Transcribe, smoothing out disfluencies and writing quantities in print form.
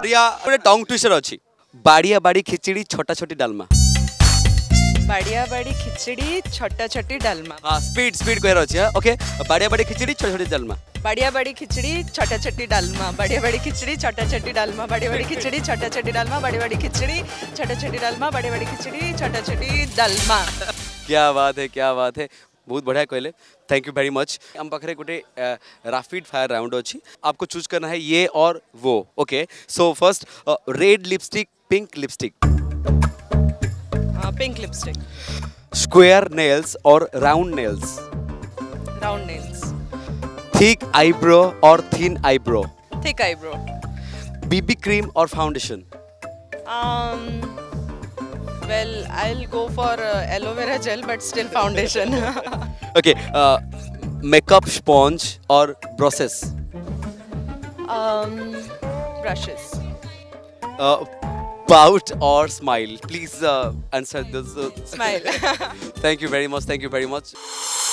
बढ़िया गोटे tongue twister अछि बाड़िया बाड़ी खिचड़ी छोटा छोटी डालमा बढ़िया बड़ी खिचड़ी छोटा छोटी डालमा हां स्पीड स्पीड कहर अछि ओके बाड़िया बाड़ी खिचड़ी छोटा छोटी डालमा बढ़िया बड़ी खिचड़ी छोटा छोटी डालमा बढ़िया बड़ी खिचड़ी छोटा छोटी डालमा बढ़िया बड़ी खिचड़ी छोटा छोटी डालमा बढ़िया बड़ी खिचड़ी छोटा छोटी डालमा बढ़िया बड़ी खिचड़ी छोटा छोटी डालमा क्या बात है बहुत बढ़िया कहले थैंक यू वेरी मच हम पाखरे गोटे रैपिड फायर राउंड अछि आपको चूज करना है ये और वो okay so first red lipstick pink lipstick pink lipstick square nails और round nails round nails thick eyebrow और thin eyebrow thick eyebrow BB cream और foundation well I'll go for aloe vera gel but still foundation okay makeup sponge और brushes brushes pout or smile please answer this smile thank you very much